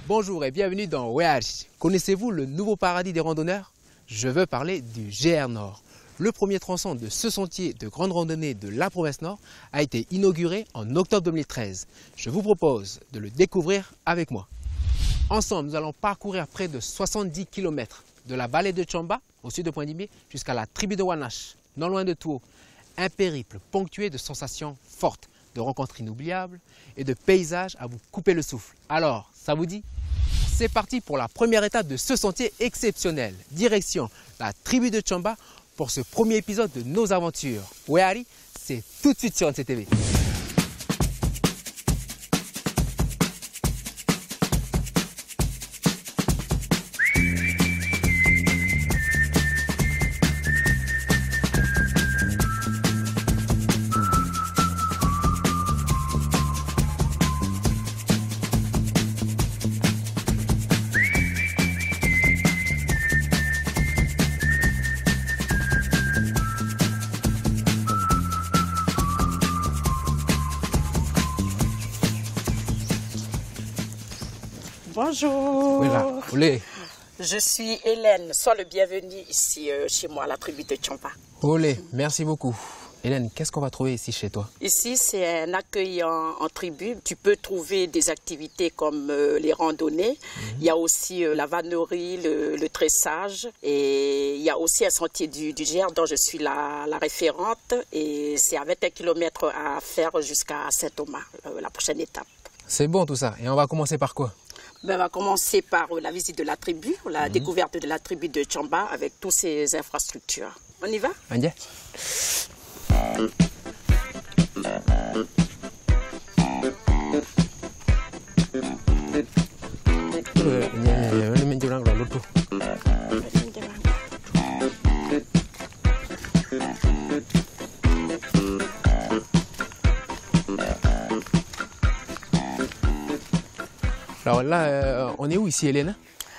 Bonjour et bienvenue dans Weari. Connaissez-vous le nouveau paradis des randonneurs? Je veux parler du GR Nord. Le premier tronçon de ce sentier de grande randonnée de la province Nord a été inauguré en octobre 2013. Je vous propose de le découvrir avec moi. Ensemble, nous allons parcourir près de 70 km de la vallée de Tchamba, au sud de Poindimé, jusqu'à la tribu de Wanache, non loin de Touo. Un périple ponctué de sensations fortes, de rencontres inoubliables et de paysages à vous couper le souffle. Alors, ça vous dit? C'est parti pour la première étape de ce sentier exceptionnel. Direction la tribu de Tchamba pour ce premier épisode de nos aventures. Weari, c'est tout de suite sur NCTV. Bonjour. Voilà. Olé. Je suis Hélène. Sois le bienvenu ici chez moi à la tribu de Tchamba. Olé, merci beaucoup. Hélène, qu'est-ce qu'on va trouver ici chez toi? Ici, c'est un accueil en tribu. Tu peux trouver des activités comme les randonnées. Il y a aussi la vannerie, le tressage. Et il y a aussi un sentier du Gers dont je suis la référente. Et c'est à 21 km à faire jusqu'à Saint-Thomas, la prochaine étape. C'est bon tout ça. Et on va commencer par quoi? On va commencer par la visite de la tribu, la découverte de la tribu de Tchamba avec toutes ses infrastructures. On y va? Andiè. Alors là, on est où ici, Hélène?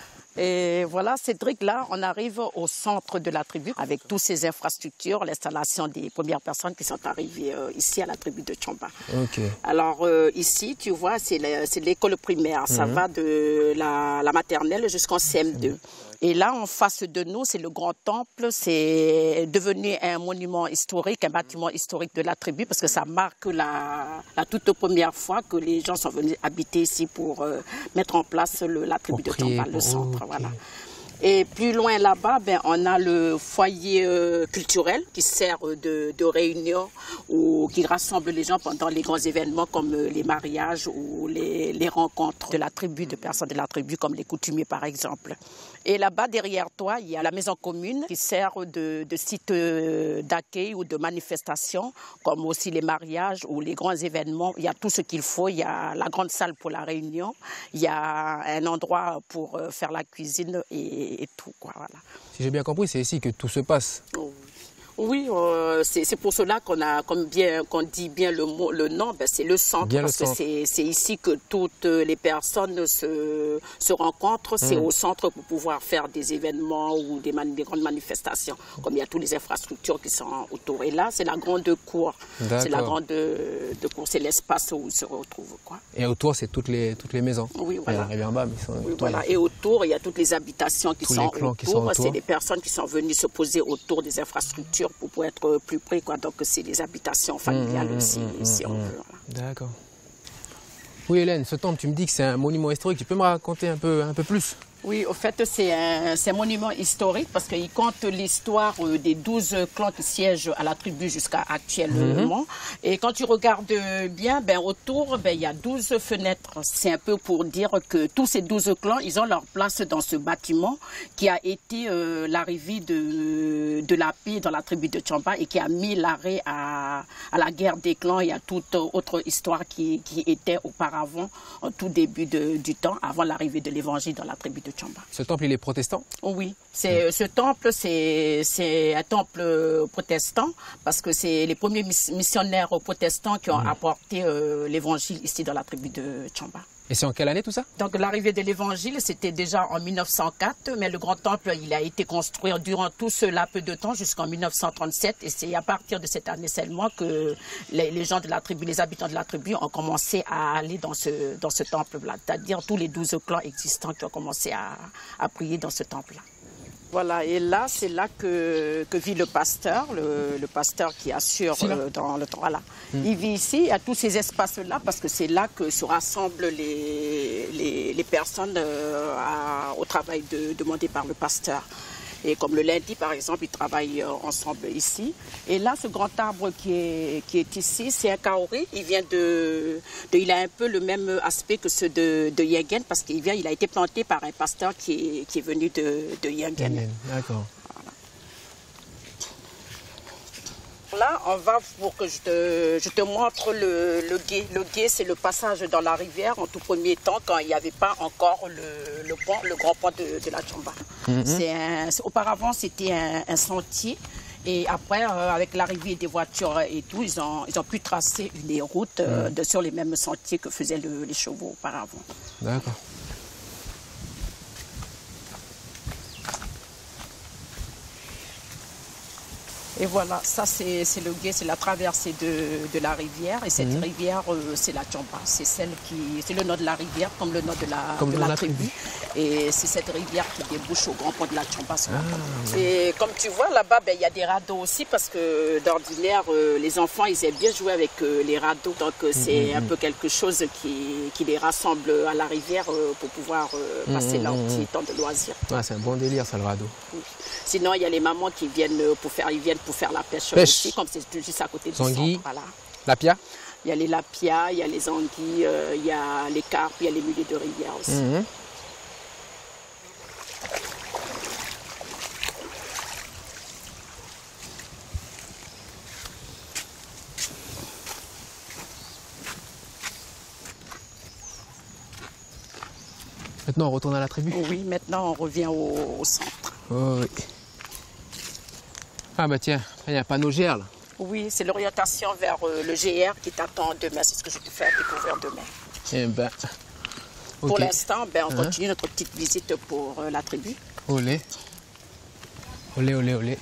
Et voilà, Cédric, là, on arrive au centre de la tribu avec toutes ces infrastructures, l'installation des premières personnes qui sont arrivées ici à la tribu de Tchamba. Okay. Alors ici, tu vois, c'est l'école primaire. Ça va de la maternelle jusqu'en CM2. Et là, en face de nous, c'est le grand temple. C'est devenu un monument historique, un bâtiment historique de la tribu, parce que ça marque la toute première fois que les gens sont venus habiter ici pour mettre en place la tribu de Tchamba, le centre. Okay. Voilà. Et plus loin là-bas, on a le foyer culturel qui sert de réunion ou qui rassemble les gens pendant les grands événements comme les mariages ou les rencontres de la tribu, de personnes de la tribu comme les coutumiers par exemple. Et là-bas, derrière toi, il y a la maison commune qui sert de site d'accueil ou de manifestation, comme aussi les mariages ou les grands événements. Il y a tout ce qu'il faut. Il y a la grande salle pour la réunion. Il y a un endroit pour faire la cuisine et tout, quoi, voilà. Si j'ai bien compris, c'est ici que tout se passe. Oh. Oui, c'est pour cela qu'on dit bien le nom, c'est le centre, parce que c'est ici que toutes les personnes se rencontrent, c'est au centre pour pouvoir faire des événements ou des grandes manifestations, comme il y a toutes les infrastructures qui sont autour. Et là, c'est la grande cour, c'est la grande cour, c'est l'espace où ils se retrouvent, quoi. Et autour, c'est toutes les maisons. Oui, voilà. En bas, mais sont voilà. Et autour, il y a toutes les habitations qui sont autour. C'est des personnes qui sont venues se poser autour des infrastructures pour être plus près, quoi. Donc c'est des habitations familiales aussi, si on veut. Voilà. D'accord. Oui Hélène, ce temple, tu me dis que c'est un monument historique, tu peux me raconter un peu plus? Oui, au fait, c'est un monument historique parce qu'il compte l'histoire des 12 clans qui siègent à la tribu jusqu'à actuellement. Et quand tu regardes bien, autour, il y a 12 fenêtres. C'est un peu pour dire que tous ces 12 clans, ils ont leur place dans ce bâtiment qui a été l'arrivée de la paix dans la tribu de Tchamba et qui a mis l'arrêt à la guerre des clans et à toute autre histoire qui était auparavant, au tout début du temps, avant l'arrivée de l'évangile dans la tribu de Tchamba. Ce temple, il est protestant? Oui, ce temple, c'est un temple protestant parce que c'est les premiers missionnaires protestants qui ont apporté l'évangile ici dans la tribu de Tchamba. Et c'est en quelle année tout ça? Donc l'arrivée de l'Évangile, c'était déjà en 1904, mais le grand temple, il a été construit durant tout ce laps de temps jusqu'en 1937. Et c'est à partir de cette année seulement que les gens de la tribu, les habitants de la tribu ont commencé à aller dans ce temple-là. C'est-à-dire tous les 12 clans existants qui ont commencé à prier dans ce temple-là. Voilà, et là, c'est là que vit le pasteur qui assure dans le temps. Voilà. Il vit ici, à tous ces espaces-là, parce que c'est là que se rassemblent les personnes au travail demandé par le pasteur. Et comme le lundi, par exemple, ils travaillent ensemble ici. Et là, ce grand arbre qui est ici, c'est un kaori. Il a un peu le même aspect que ceux de Yengen, parce qu'il a été planté par un pasteur qui est venu de Yengen. D'accord. Là, on va pour que je te montre le gué. Le gué, c'est le passage dans la rivière en tout premier temps, quand il n'y avait pas encore le grand pont de la Tchamba. Auparavant, c'était un sentier. Et après, avec l'arrivée des voitures et tout, ils ont pu tracer une route sur les mêmes sentiers que faisaient les chevaux auparavant. D'accord. Et voilà, ça c'est le gué, c'est la traversée de la rivière. Et cette rivière, c'est la Tchamba. C'est le nom de la rivière, comme le nom de la tribu. Et c'est cette rivière qui débouche au grand pont de la Tchamba. Et comme tu vois, là-bas, il y a des radeaux aussi, parce que d'ordinaire, les enfants, ils aiment bien jouer avec les radeaux. Donc c'est un peu quelque chose qui les rassemble à la rivière pour pouvoir passer leur petit temps de loisir. Ah, c'est un bon délire, ça, le radeau. Oui. Sinon, il y a les mamans qui viennent pour faire la pêche aussi, comme c'est juste à côté du centre. Voilà. Lapia? Il y a les lapias, il y a les anguilles, il y a les carpes, il y a les mulets de rivière aussi. Maintenant, on retourne à la tribu? Oui, maintenant, on revient au centre. Oh, oui. Ah bah tiens, il y a un panneau GR là. Oui, c'est l'orientation vers le GR qui t'attend demain. C'est ce que je te fais découvrir demain. Eh ben, okay. Pour l'instant, on continue notre petite visite pour la tribu. Olé. Olé, olé, olé.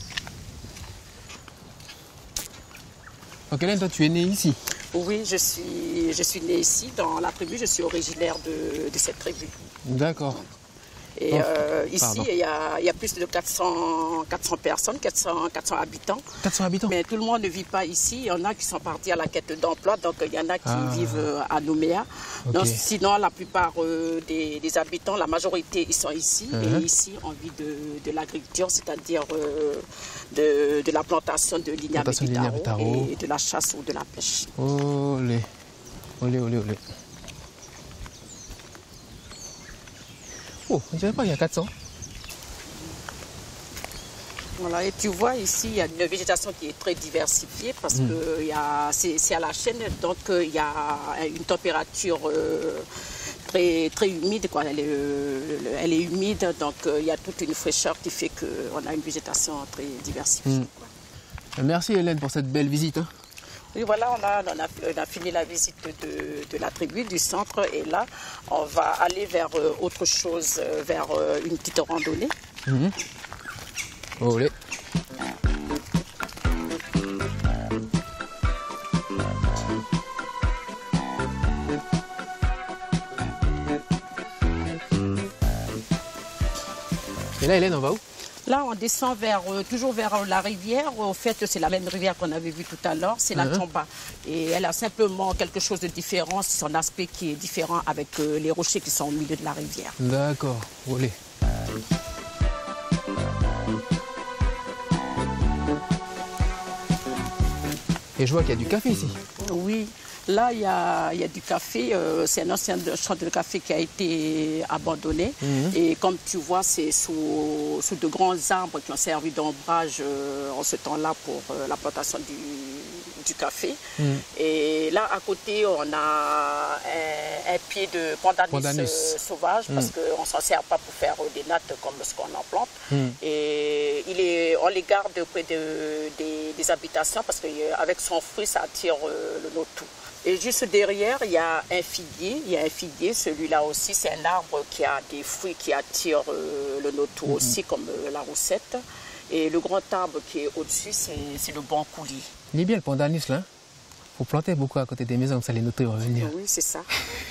Donc Hélène, toi tu es née ici? Oui, je suis née ici dans la tribu. Je suis originaire de cette tribu. D'accord. Et ici, il y a plus de 400 personnes, 400 habitants. 400 habitants? Mais tout le monde ne vit pas ici. Il y en a qui sont partis à la quête d'emploi, donc il y en a qui vivent à Nouméa. Okay. Donc, sinon, la plupart des habitants, la majorité, ils sont ici. Et ici, on vit de l'agriculture, c'est-à-dire de la plantation de lignes et de la chasse ou de la pêche. Olé, olé, olé, olé. Oh, je ne dirais pas qu'il y a 400. Voilà, et tu vois ici, il y a une végétation qui est très diversifiée parce que c'est à la chaîne, donc il y a une température très, très humide, quoi. Elle est humide, donc il y a toute une fraîcheur qui fait qu'on a une végétation très diversifiée. Merci Hélène pour cette belle visite. Et voilà, on a fini la visite de la tribu, du centre, et là, on va aller vers autre chose, vers une petite randonnée. Olé. Et là, Hélène, on va où? Là, on descend toujours vers la rivière. Au fait, c'est la même rivière qu'on avait vue tout à l'heure, c'est la Tchamba. Et elle a simplement quelque chose de différent, c'est son aspect qui est différent avec les rochers qui sont au milieu de la rivière. D'accord, olé. Et je vois qu'il y a du café ici. Oui. Là, il y a du café. C'est un ancien champ de café qui a été abandonné. Et comme tu vois, c'est sous de grands arbres qui ont servi d'ombrage en ce temps-là pour la plantation du café. Et là, à côté, on a un pied de pandanus sauvage parce qu'on ne s'en sert pas pour faire des nattes comme ce qu'on en plante. Et on les garde près des habitations parce qu'avec son fruit, ça attire le lotou. Et juste derrière, il y a un figuier. Il y a un figuier, celui-là aussi, c'est un arbre qui a des fruits qui attirent le noto aussi, comme la roussette. Et le grand arbre qui est au-dessus, c'est le bancouli. Il est bien le pandanus là. Faut planter beaucoup à côté des maisons, comme ça les notos vont venir. Oui, c'est ça.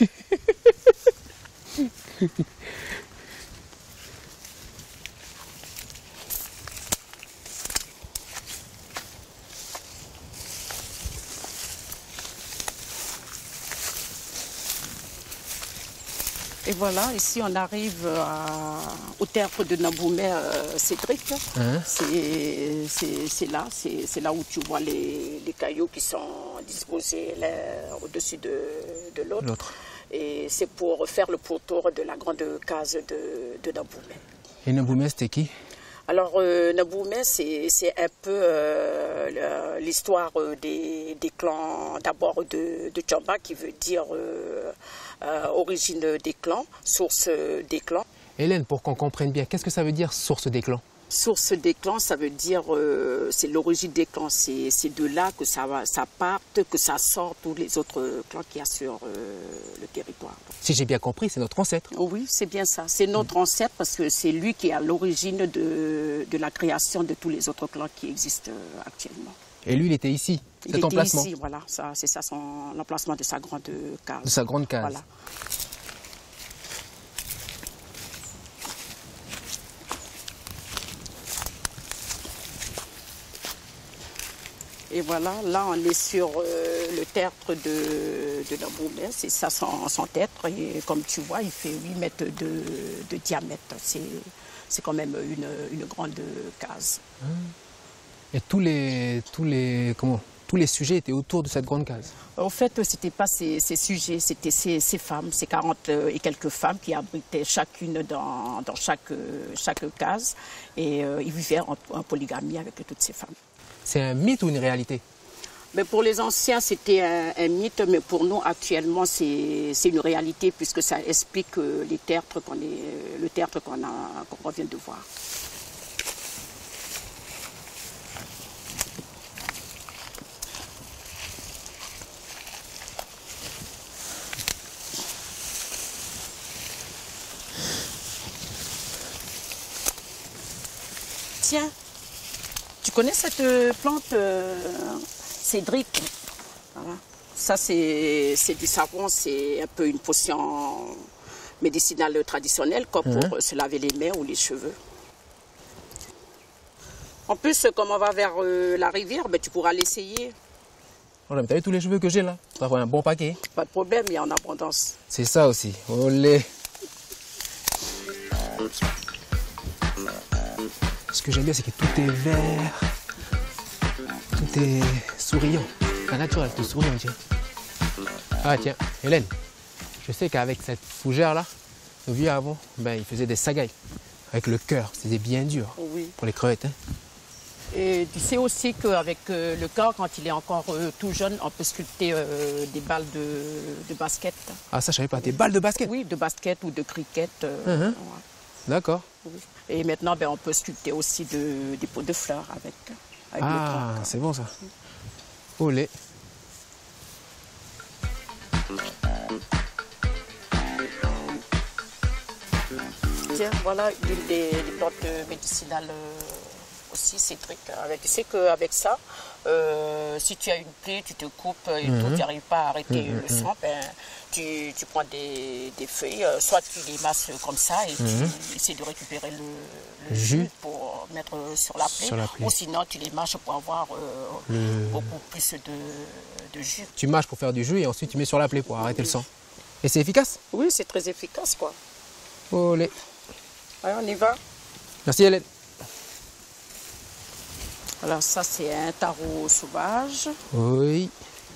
Et voilà, ici on arrive au tertre de Namboumé, Cédric. Hein? C'est là où tu vois les cailloux qui sont disposés l'un au-dessus de l'autre. Et c'est pour faire le pourtour de la grande case de Namboumé. Et Namboumé, c'était qui? Alors, Namboumé, c'est un peu l'histoire des clans, d'abord de Tchamba, qui veut dire origine des clans, source des clans. Hélène, pour qu'on comprenne bien, qu'est-ce que ça veut dire source des clans? Source des clans, ça veut dire, c'est l'origine des clans. C'est de là que ça parte, que ça sort tous les autres clans qu'il y a sur le territoire. Si j'ai bien compris, c'est notre ancêtre. Oui, c'est bien ça. C'est notre ancêtre parce que c'est lui qui est à l'origine de la création de tous les autres clans qui existent actuellement. Et lui, il était ici, cet emplacement. Il était ici, voilà. C'est ça l'emplacement de sa grande case. De sa grande case. Voilà. Et voilà, là on est sur le tertre de Namboumé, c'est ça son tertre. Et comme tu vois, il fait 8 mètres de diamètre. C'est quand même une grande case. Et tous les sujets étaient autour de cette grande case. En fait, ce n'était pas ces sujets, c'était ces femmes, ces 40 et quelques femmes qui abritaient chacune dans chaque case. Et ils vivaient en polygamie avec toutes ces femmes. C'est un mythe ou une réalité? Mais pour les anciens, c'était un mythe, mais pour nous, actuellement, c'est une réalité puisque ça explique le tertre qu'on vient de voir. Tiens, tu connais cette plante Cédric? Voilà. Ça, c'est du savon, c'est un peu une potion médicinale traditionnelle, comme pour se laver les mains ou les cheveux. En plus, comme on va vers la rivière, ben, tu pourras l'essayer. Voilà, mais t'as vu tous les cheveux que j'ai là? Ça va un bon paquet. Pas de problème, il y a en abondance. C'est ça aussi. Olé. Ce que j'aime bien, c'est que tout est vert. Tout est souriant. La nature, elle te sourit, on dirait. Ah tiens, Hélène, je sais qu'avec cette fougère là, nos vieux avant, ben, ils faisaient des sagailles. Avec le cœur, c'était bien dur pour les crevettes. Hein. Et tu sais aussi qu'avec le cœur, quand il est encore tout jeune, on peut sculpter des balles de basket. Ah ça, je savais pas. Des balles de basket? Oui, de basket ou de cricket. Ouais. D'accord. Oui. Et maintenant, ben, on peut sculpter aussi des pots de fleurs avec le tronc. C'est bon ça. Olé. Tiens, voilà une des plantes médicinales aussi, Cédric. Tu sais qu'avec ça, si tu as une plaie, tu te coupes et tu n'arrives pas à arrêter le sang, ben, tu prends des feuilles, soit tu les masses comme ça et tu essaies de récupérer le jus pour mettre sur la plaie, ou sinon tu les mâches pour avoir beaucoup plus de jus. Tu mâches pour faire du jus et ensuite tu mets sur la plaie pour arrêter le sang. Et c'est efficace? Oui, c'est très efficace, quoi. Olé. Allez, on y va. Merci Hélène. Alors ça, c'est un taro sauvage. Oui.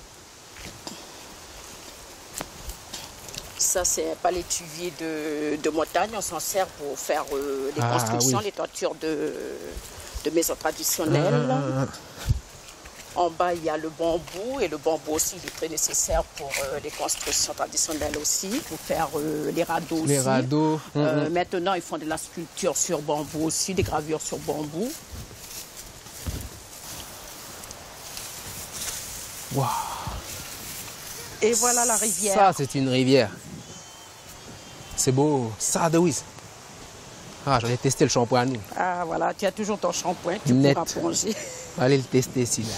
Ça, c'est un palétuvier de montagne. On s'en sert pour faire les constructions, les toitures de maisons traditionnelles. En bas, il y a le bambou. Et le bambou aussi, il est très nécessaire pour les constructions traditionnelles aussi. Pour faire les radeaux aussi. Les radeaux. Maintenant, ils font de la sculpture sur bambou aussi, des gravures sur bambou. Waouh. Et voilà la rivière. Ça, c'est une rivière. C'est beau. Sardewies. Ah, j'en ai testé le shampoing à nous. Ah voilà, tu as toujours ton shampoing, tu Net. pourras plonger. Allez le tester, celui-là.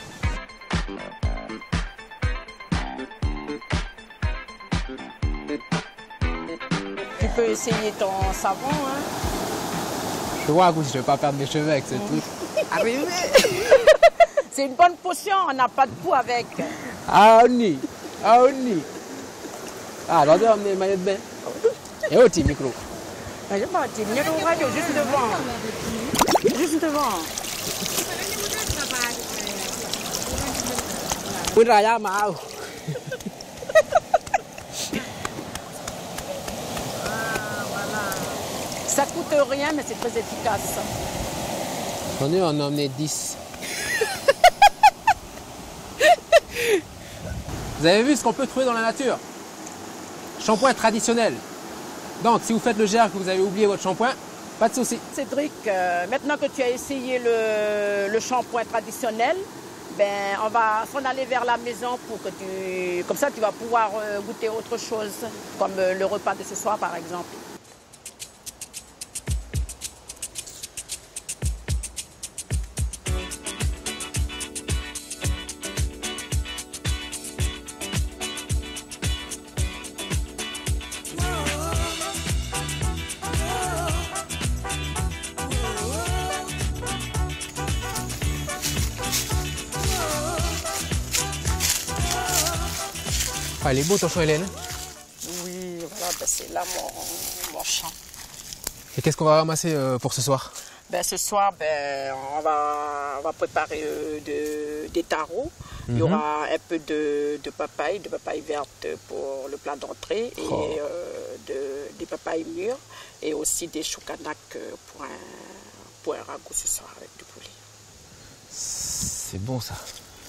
Tu peux essayer ton savon, hein. Je vois, si je ne vais pas perdre mes cheveux avec ce truc. Arrivé. C'est une bonne potion, on n'a pas de pouls avec. Ah, on y. Ah, on y. Ah, alors, on va emmener le maillot de bain. Et où est-il, micro? Je pas, tu es au radio, juste devant. Juste devant. Ça coûte rien, mais c'est très efficace. On est en a emmené 10. Vous avez vu ce qu'on peut trouver dans la nature? Shampoing traditionnel. Donc, si vous faites le GR que vous avez oublié votre shampoing, pas de souci. Cédric, maintenant que tu as essayé le shampoing traditionnel, ben, on va s'en aller vers la maison pour que comme ça tu vas pouvoir goûter autre chose, comme le repas de ce soir par exemple. Ah, il est beau ton champ, Hélène. Oui, voilà, ben, c'est là mon champ. Et qu'est-ce qu'on va ramasser pour ce soir? Ben, ce soir, ben, on va préparer des tarots. Il y aura un peu de papaye verte pour le plat d'entrée et des papayes mûres et aussi des choucanacs pour un ragoût ce soir avec du poulet. C'est bon ça.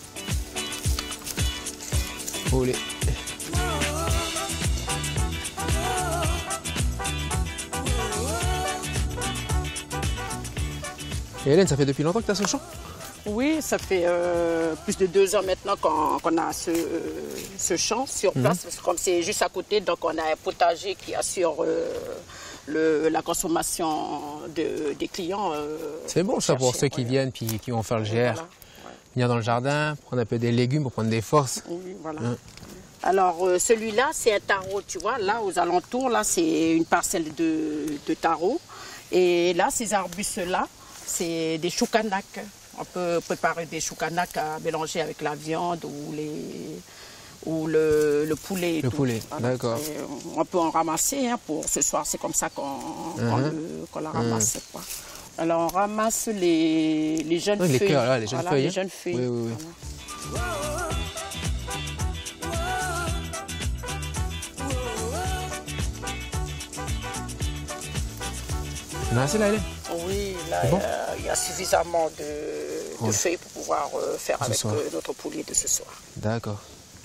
Poulet. Et Hélène, ça fait depuis longtemps que tu as ce champ? Oui, ça fait plus de 2 ans maintenant qu'on a ce champ sur place. Parce que comme c'est juste à côté, donc on a un potager qui assure la consommation des clients. C'est bon ça pour ceux qui viennent puis qui vont faire le GR. Voilà, Venir dans le jardin, prendre un peu des légumes pour prendre des forces. oui, voilà. Alors celui-là, c'est un taro, tu vois. Là, aux alentours, là, c'est une parcelle de taro. Et là, ces arbustes-là, c'est des choucanacs. On peut préparer des choucanacs à mélanger avec la viande ou le poulet. Le poulet, voilà, d'accord. On peut en ramasser hein, pour ce soir, c'est comme ça qu'on la ramasse. Quoi. Alors on ramasse les jeunes feuilles. Les cœurs, là, les jeunes feuilles. Les jeunes feuilles. Oui. Voilà. On a assez là, Hélène? Oui, là, bon il y a suffisamment de feuilles pour pouvoir faire avec notre poulet de ce soir. D'accord.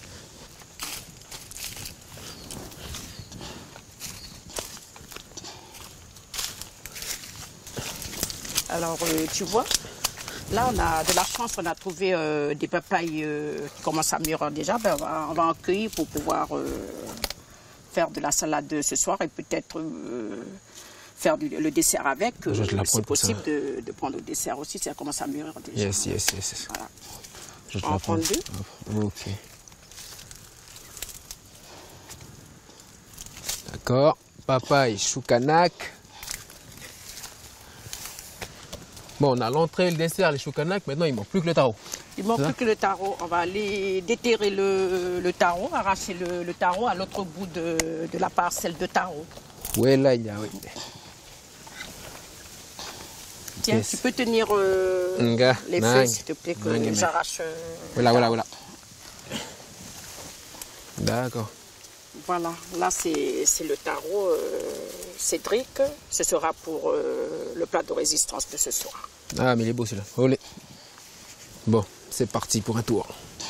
Alors, tu vois, là, on a de la chance, on a trouvé des papayes qui commencent à mûrir déjà. Ben, on va en cueillir pour pouvoir faire de la salade ce soir et peut-être faire le dessert avec. C'est possible de prendre le dessert aussi, ça commence à mûrir déjà. Yes. Voilà. Je te On la en prend 2. Ok. D'accord. Papaye, choucanac. Bon, on a l'entrée, le dessert, les choucanac. Maintenant, il ne manque plus que le taro. Il ne manque plus que le taro. On va aller déterrer le taro, arracher le taro à l'autre bout de la parcelle de taro. Oui, là, il y a... Oui. Tiens, tu peux tenir les feuilles, s'il te plaît, que j'arrache. Voilà. D'accord. Voilà, là c'est le taro Cédric. Ce sera pour le plat de résistance de ce soir. Ah, mais il est beau celui-là. Olé. Bon, c'est parti pour un tour.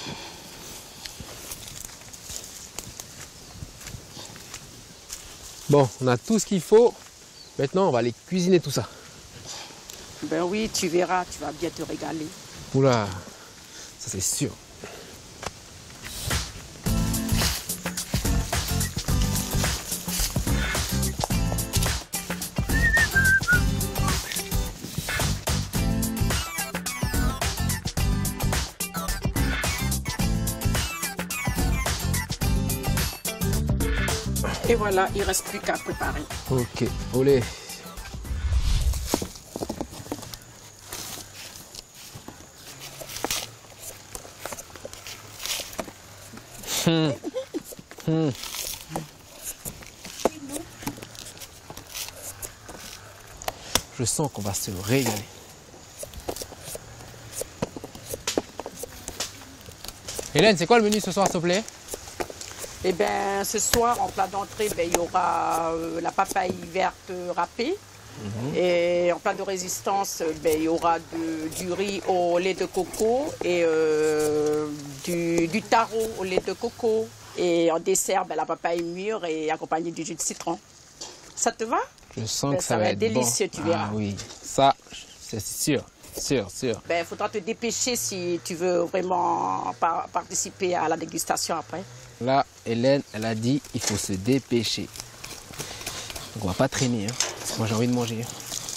Bon, on a tout ce qu'il faut. Maintenant, on va aller cuisiner tout ça. Ben oui, tu verras, tu vas bien te régaler. Oula, ça c'est sûr. Et voilà, il ne reste plus qu'à préparer. Ok, olé. Je sens qu'on va se régaler. Hélène, c'est quoi le menu ce soir, s'il te plaît? Eh bien, ce soir, en plat d'entrée, il y aura la papaye verte râpée. Et en plat de résistance, il y aura du riz au lait de coco et du taro au lait de coco. Et en dessert, la papaye mûre et accompagnée du jus de citron. Ça te va? Je sens que ça va être délicieux, bon. tu verras. Ah oui, ça, c'est sûr, sûr. Il faudra te dépêcher si tu veux vraiment participer à la dégustation après. Là, Hélène, elle a dit il faut se dépêcher. Donc on va pas traîner, hein, parce que moi j'ai envie de manger.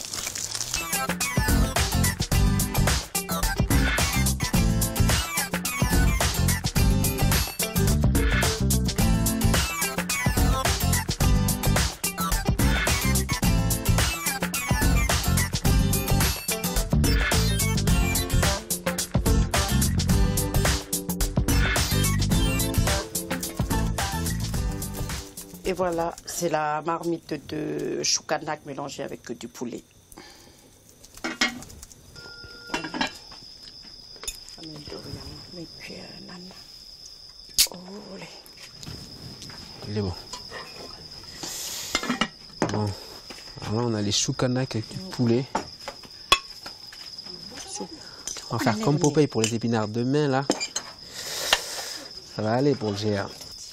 Et voilà, c'est la marmite de choukanak mélangée avec du poulet. Il est bon. Bon, alors là on a les choukanak avec du poulet. On va faire comme Popeye pour les épinards demain là. Ça va aller pour le GR.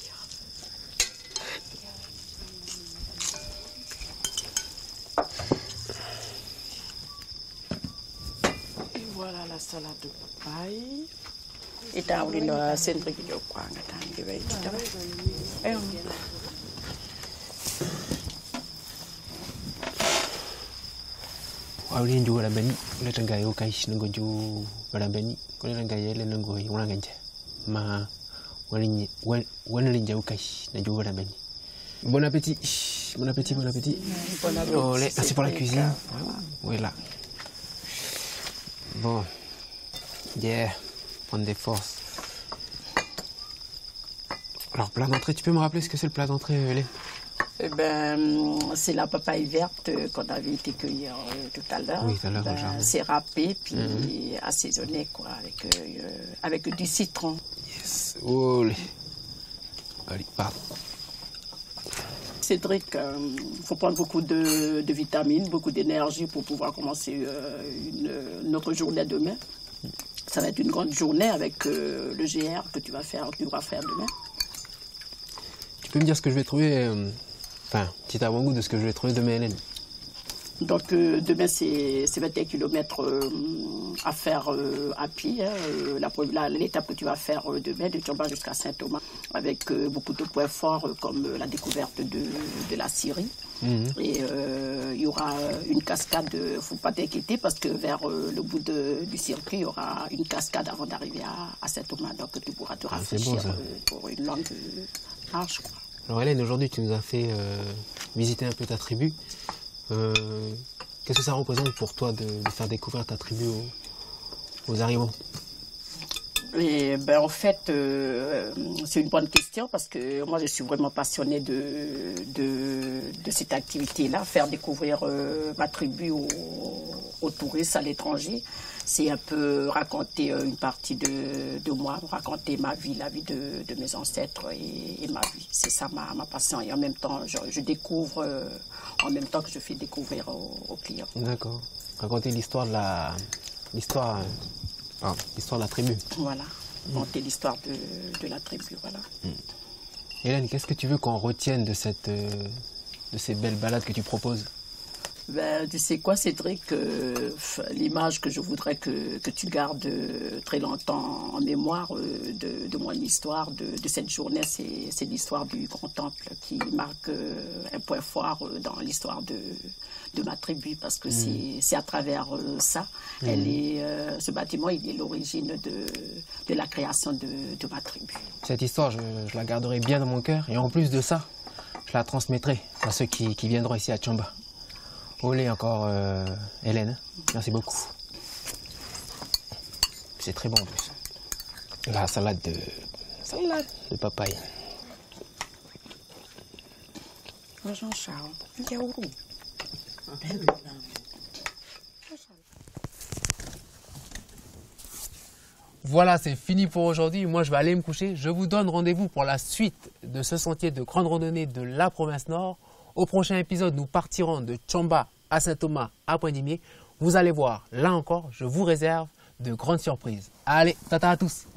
Voilà la salade de papaye. Et t'as oublié le centre qui est quoi? Awli njuga la bani le tanga yo kai ngo ju bala bani ko le tanga yele ngo yona nganje ma wani linja kai na ju bala bani. Bon appétit. Bon appétit, bon appétit. Bon appétit. Oh, merci pour la cuisine. Oui là. Bon. Yeah. Prendre des forces. Alors plat d'entrée, tu peux me rappeler ce que c'est le plat d'entrée, Hélène? Eh ben, c'est la papaye verte qu'on avait été cueillir tout à l'heure. Oui, tout à l'heure, c'est râpé puis assaisonné quoi, avec du citron. Yes. Oh, allez, pardon. Cédric, il faut prendre beaucoup de vitamines, beaucoup d'énergie pour pouvoir commencer notre journée demain. Ça va être une grande journée avec le GR que tu devras faire demain. Tu peux me dire ce que je vais trouver, enfin, petit avant-goût de ce que je vais trouver demain, Hélène? Donc demain, c'est 21 km à faire à pied. L'étape que tu vas faire demain, de Tchamba jusqu'à Saint-Thomas, avec beaucoup de points forts comme la découverte de la Syrie. Et il y aura une cascade, il ne faut pas t'inquiéter parce que vers le bout du circuit, il y aura une cascade avant d'arriver à Saint-Thomas. Donc tu pourras te rafraîchir pour une longue marche. Quoi. Alors Hélène, aujourd'hui tu nous as fait visiter un peu ta tribu. Qu'est-ce que ça représente pour toi de faire découvrir ta tribu aux arrivants? Et ben, en fait, c'est une bonne question parce que moi, je suis vraiment passionnée de cette activité-là, faire découvrir ma tribu aux touristes à l'étranger. C'est un peu raconter une partie de moi, raconter ma vie, la vie de mes ancêtres et ma vie. C'est ça ma passion. Et en même temps, je découvre en même temps que je fais découvrir aux clients. D'accord. Raconter l'histoire de la tribu. Voilà, monter l'histoire de la tribu, voilà. Hélène, qu'est-ce que tu veux qu'on retienne de ces belles balades que tu proposes? Ben, tu sais quoi, Cédric, l'image que je voudrais que tu gardes très longtemps en mémoire de mon histoire, de cette journée, c'est l'histoire du Grand Temple qui marque un point fort dans l'histoire de ma tribu, parce que c'est à travers ça, ce bâtiment, il est l'origine de la création de ma tribu. Cette histoire, je la garderai bien dans mon cœur, et en plus de ça, je la transmettrai à ceux qui viendront ici à Tchamba. Olé encore Hélène, merci beaucoup. C'est très bon en plus. La salade de papaye. Jean-Charles, voilà, c'est fini pour aujourd'hui. Moi, je vais aller me coucher. Je vous donne rendez-vous pour la suite de ce sentier de grande randonnée de la province Nord. Au prochain épisode, nous partirons de Tchamba à Saint-Thomas à Pointe-Dimier. Vous allez voir, là encore, je vous réserve de grandes surprises. Allez, tata à tous!